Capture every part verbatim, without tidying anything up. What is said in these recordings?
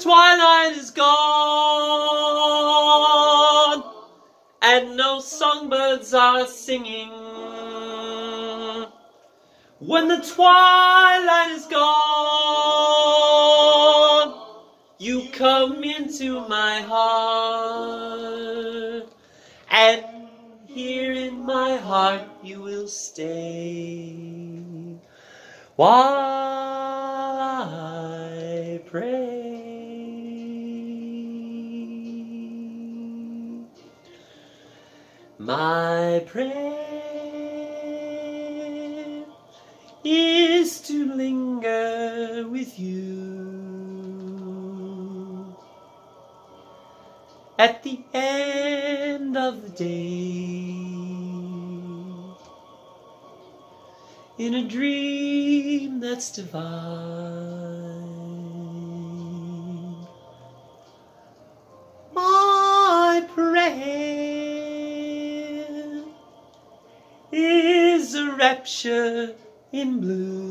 twilight is gone, and no songbirds are singing. When the twilight is gone, you come into my heart, and here in my heart you will stay while I pray. My prayer is to linger with you at the end of the day, in a dream that's divine. My prayer is a rapture in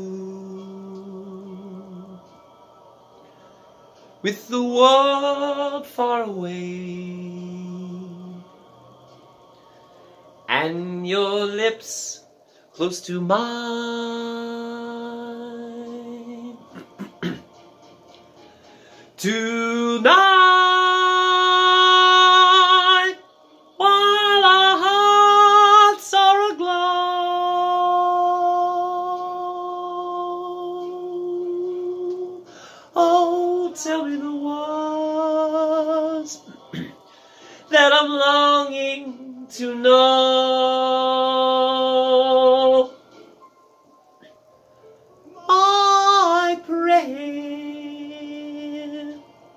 blue, with the world far away, and your lips close to mine. Tonight, while our hearts are aglow, oh, tell me the words that I'm longing to know. My prayer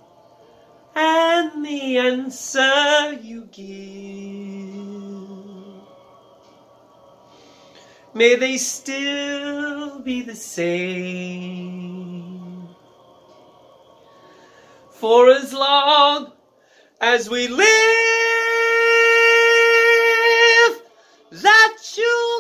and the answer you give, may they still be the same for as long as we live, that you